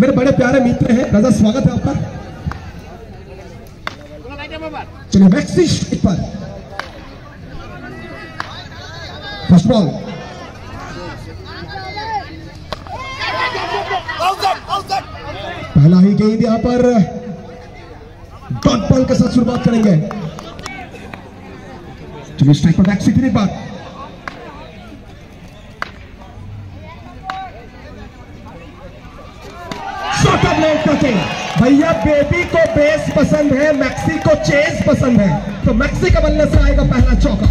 मेरे बड़े प्यारे मित्र हैं, रजा स्वागत है आपका। चलिए मैक्सी स्ट्राइक पर फर्स्ट बॉल। पहला ही गेंद यहां पर डॉट बॉल के साथ शुरुआत करेंगे। चलिए स्ट्राइक पर मैक्सी फिर एक बार। भैया बेबी को बेस पसंद है, मैक्सी को चेस पसंद है, तो मैक्सी का बल्ले से आएगा पहला चौका।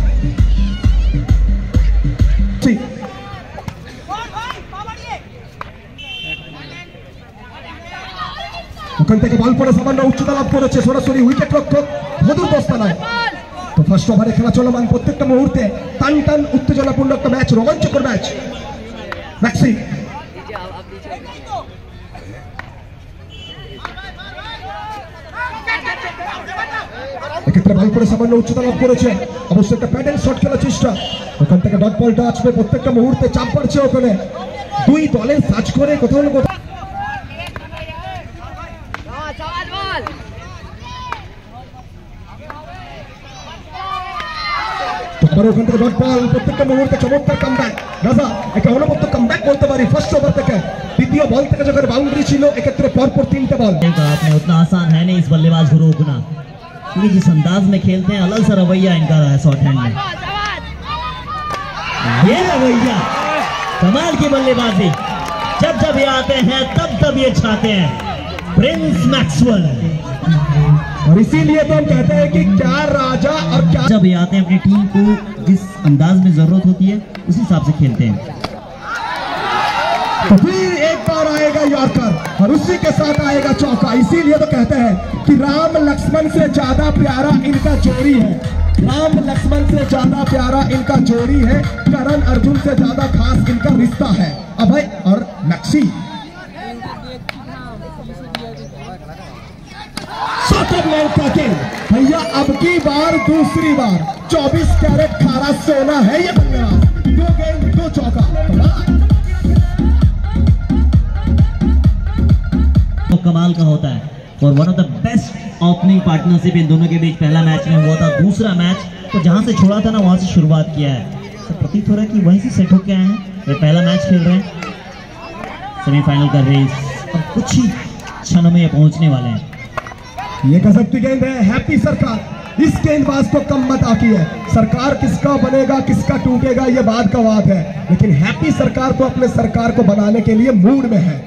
ওখান থেকে বল পড়ে সামান্য উচ্চতা লাভ করেছে, সরাসরি উইকেট রক্ষক মধুর দস্তানায়। তো ফার্স্ট ওভারে খেলা চলমান, প্রত্যেকটা মুহূর্তে টান টান উত্তেজনাপূর্ণ একটা ম্যাচ, রোমাঞ্চকর ম্যাচ। ম্যাক্সি এক্ষেত্রে বল করে সামান্য উচ্চতা লাভ করেছে, অবশ্যই একটা প্যাডেল শট খেলার চেষ্টা। ওখান থেকে ডট বলটা আসবে, প্রত্যেকটা মুহূর্তে চাপ বাড়ছে ওখানে। দুই দলের সাজ করে কোথাও না কোথাও ওখান থেকে ডট বল, প্রত্যেকটা মুহূর্তে চমৎকার কামব্যাক। রাজা একটা অনবদ্য কামব্যাক বলতে পারি ফার্স্ট ওভার থেকে। দ্বিতীয় বল থেকে যখন বাউন্ডারি ছিল, এক্ষেত্রে পরপর তিনটে বল। आपने उतना आसान है नहीं इस बल्लेबाज को रोकना, क्योंकि जिस अंदाज में खेलते हैं अलग सा रवैया इनका है शॉर्ट हैंड में। ये रवैया कमाल की बल्लेबाजी, जब जब ये आते हैं तब ये छाते हैं प्रिंस मैक्सवेल। और इसीलिए तो हम कहते हैं कि क्या राजा और क्या, जब ये आते हैं अपनी टीम को जिस अंदाज में जरूरत होती है उस हिसाब से खेलते हैं। तो फिर एक बार आएगा यॉर्कर और उसी के साथ आएगा चौका। इसीलिए तो कहते हैं कि राम लक्ष्मण से ज्यादा प्यारा इनका जोड़ी है, राम लक्ष्मण से ज्यादा प्यारा इनका जोड़ी है, करण अर्जुन से ज्यादा खास इनका रिश्ता है। अभय और मैक्सी भैया अब की बार दूसरी बार 24 कैरेट खारा सोना है ये बल्लेबाज। 2 गेंद 2 चौका। तो कमाल का होता है और one of the best opening partnership इन दोनों के बीच पहला मैच में हुआ था। दूसरा मैच तो जहां से छोड़ा था ना वहां से शुरुआत किया है, तो प्रतीत हो रहा है कि वहीं से सेट होके आए हैं। वे पहला मैच खेल रहे हैं, सेमीफाइनल का रेस अब कुछ ही क्षणों में ये पहुंचने वाले हैं। ये गजब की गेंद है। हैप्पी सरकार इस गेंदबाज को कम मत आती है। सरकार किसका बनेगा किसका टूटेगा ये बात का बात है, लेकिन हैप्पी सरकार तो अपने सरकार को बनाने के लिए मूड में है।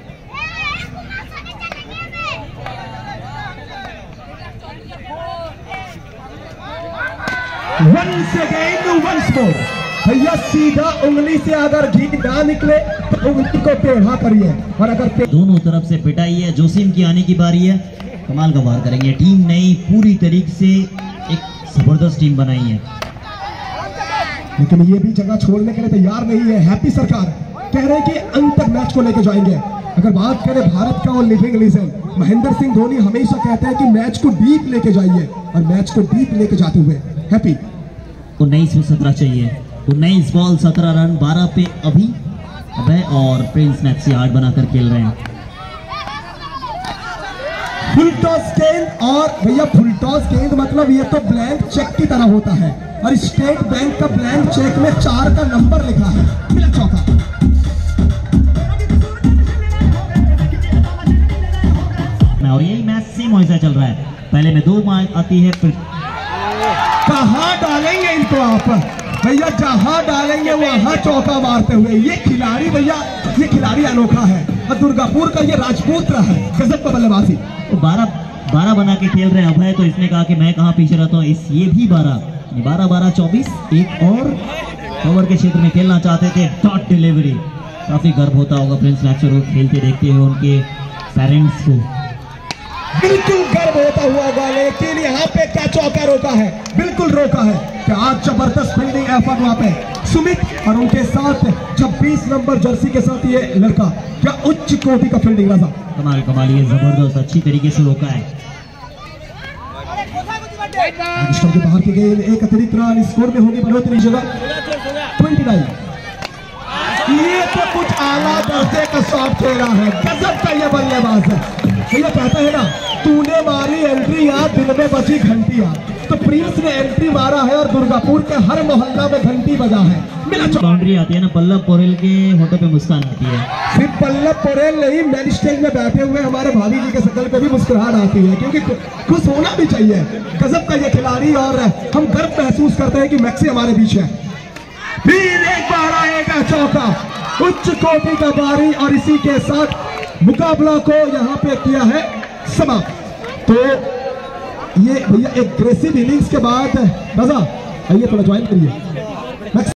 Once again once more. भैया सीधा उंगली से अगर घी ना निकले तो उंगली को टेढ़ा करिए, और अगर दोनों तरफ से पिटाई है। जोसिम की आने की बारी है, कमाल का वार करेंगे। टीम नई पूरी तरीके से एक जबरदस्त टीम बनाई है, लेकिन ये भी जगह छोड़ने के लिए तैयार नहीं है। हैप्पी सरकार कह रहे हैं कि अंत तक मैच को लेकर जाएंगे। अगर बात करें भारत का और लिविंग लेजेंड महेंद्र सिंह धोनी हमेशा कहते हैं कि मैच को डीप लेके जाइए, और मैच को डीप लेके जाते हुए हैप्पी 19 में 17 चाहिए। 19 बॉल 17 रन 12 पे अभी अभय और प्रिंस मैक्सी 8 बनाकर खेल रहे हैं। फुल टॉस गेंद, और भैया फुल टॉस गेंद मतलब ये तो ब्लैंक चेक की तरह होता है, और स्टेट बैंक का ब्लैंक चेक में 4 का नंबर लिखा है। फिर चौका। और यही मैच सेम वैसा चल रहा है, पहले में 2 मार आती है, फिर कहां डालेंगे इनको आप भैया, जहां डालेंगे वहां चौका मारते हुए। ये खिलाड़ी भैया, ये खिलाड़ी अनोखा है, और दुर्गापुर का ये राजपुत्र है, गजब का बल्लेबाजी। 12 बना के खेल रहे हैं अभय, तो इसने कहा कि मैं कहां पीछे रहता हूं। ये भी 12 24 एक और ओवर के क्षेत्र में खेलना चाहते थे। डॉट डिलीवरी, काफी गर्व होता होगा प्रिंस मैक्सवेल को खेलते देखते हुए उनके पेरेंट्स को। बिल्कुल गर्व होता हुआ होगा, लेकिन यहाँ पे क्या चौका रोका है, बिल्कुल रोका है। क्या आज जबरदस्त फील्डिंग एफर्ट वहां पे सुमित, और उनके साथ 26 नंबर जर्सी के साथ ये लड़का, क्या उच्च कोटि का फील्डिंग रहा। कमाल ये जबरदस्त अच्छी तरीके से रोका है। के बाहर की गेंद, एक अतिरिक्त रन, स्कोर में होगी बढ़ोतरी। जगह 29। ये तो कुछ आला दर्जे का शॉट खेला है, गजब का ये बल्लेबाज है। तो ये कहते हैं ना, तूने मारी एंट्री यार, दिल में बची घंटी यार। तो प्रिंस ने एंट्री मारा है और दुर्गापुर के हर मोहल्ला में घंटी बजा है। बाउंड्री आती है ना, पल्लव पोरेल के होठों पे मुस्कान आती है। सिर्फ पल्लव पोरेल नहीं, मेन स्टेज में बैठे हुए हमारे भाभी जी के शक्ल पे भी मुस्कुराहट आती है, क्योंकि खुश होना भी चाहिए। गजब का ये खिलाड़ी, और हम गर्व महसूस करते हैं कि मैक्सी हमारे बीच है। फिर एक बार आएगा चौका, उच्च कोटि का बारी, और इसी के साथ मुकाबला को यहाँ पे किया है समाप्त। तो ये भैया एग्रेसिव इनिंग्स के बाद, रजा आइए थोड़ा ज्वाइन करिए।